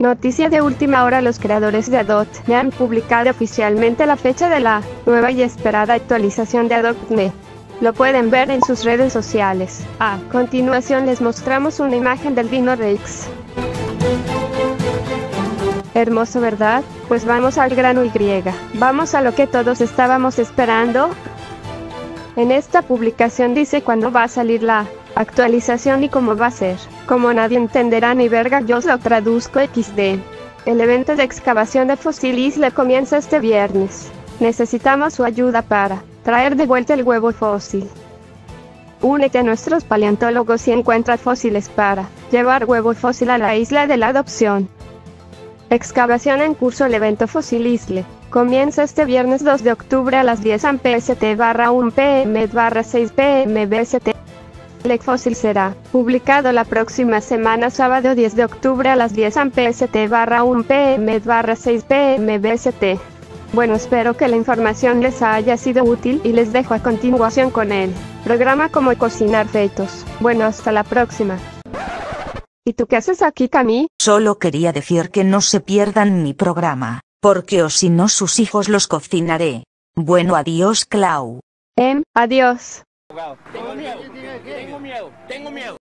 Noticia de última hora: los creadores de Adopt Me han publicado oficialmente la fecha de la nueva y esperada actualización de Adopt Me. Lo pueden ver en sus redes sociales. A continuación les mostramos una imagen del Dino Rex. Hermoso, ¿verdad? Pues vamos al grano y vamos a lo que todos estábamos esperando. En esta publicación dice cuándo va a salir la actualización y cómo va a ser. Como nadie entenderá ni verga, yo os lo traduzco XD. El evento de excavación de Fossil Isle comienza este viernes. Necesitamos su ayuda para traer de vuelta el huevo fósil. Únete a nuestros paleontólogos y encuentra fósiles para llevar huevo fósil a la isla de la adopción. Excavación en curso. El evento Fossil Isle comienza este viernes 2 de octubre a las 10 am PST/1 PM/6 PM BST. El fósil será publicado la próxima semana, sábado 10 de octubre a las 10 am PST/1 PM/6 PM BST. Bueno, espero que la información les haya sido útil y les dejo a continuación con el programa Cómo cocinar fetos. Bueno, hasta la próxima. ¿Y tú qué haces aquí, Cami? Solo quería decir que no se pierdan mi programa, porque o si no sus hijos los cocinaré. Bueno, adiós, Clau. Adiós. Tengo miedo, tengo miedo.